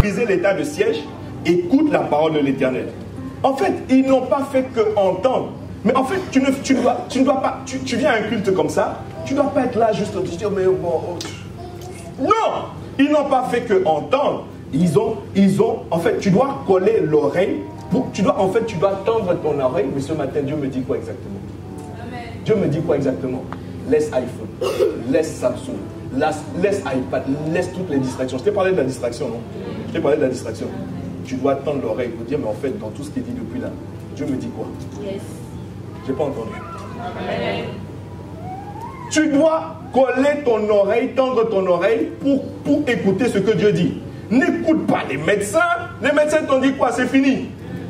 briser l'état de siège, écoute la parole de l'Éternel. En fait, ils n'ont pas fait que entendre. Mais en fait, tu ne dois pas, tu viens à un culte comme ça, tu ne dois pas être là juste te dire, mais bon... Non, ils n'ont pas fait que entendre. Ils ont, en fait, tu dois coller l'oreille. Tu dois tendre ton oreille. Mais ce matin, Dieu me dit quoi exactement? Amen. Dieu me dit quoi exactement? Laisse iPhone, laisse Samsung, laisse iPad, laisse toutes les distractions. Je t'ai parlé de la distraction, non? Je t'ai parlé de la distraction. Tu dois tendre l'oreille pour dire, mais en fait, dans tout ce qui est dit depuis là, Dieu me dit quoi? Yes. Je n'ai pas entendu. Amen. Tu dois coller ton oreille, tendre ton oreille pour écouter ce que Dieu dit. N'écoute pas les médecins. Les médecins t'ont dit quoi? C'est fini.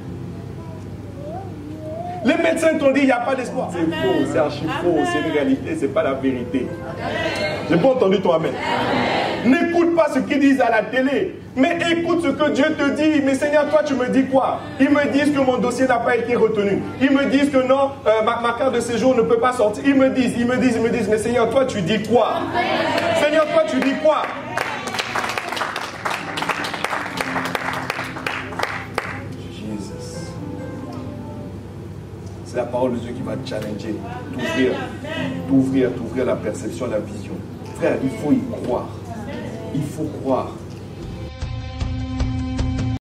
Les médecins t'ont dit il n'y a pas d'espoir. C'est faux, c'est archi faux, c'est une réalité, ce n'est pas la vérité. J'ai pas entendu ton amen. N'écoute pas ce qu'ils disent à la télé, mais écoute ce que Dieu te dit. Mais Seigneur, toi tu me dis quoi? Ils me disent que mon dossier n'a pas été retenu. Ils me disent que non, ma carte de séjour ne peut pas sortir. Ils me disent, mais Seigneur, toi tu dis quoi? Seigneur, toi tu dis quoi? C'est la parole de Dieu qui va te challenger, t'ouvrir la perception, la vision. Frère, il faut y croire. Il faut croire.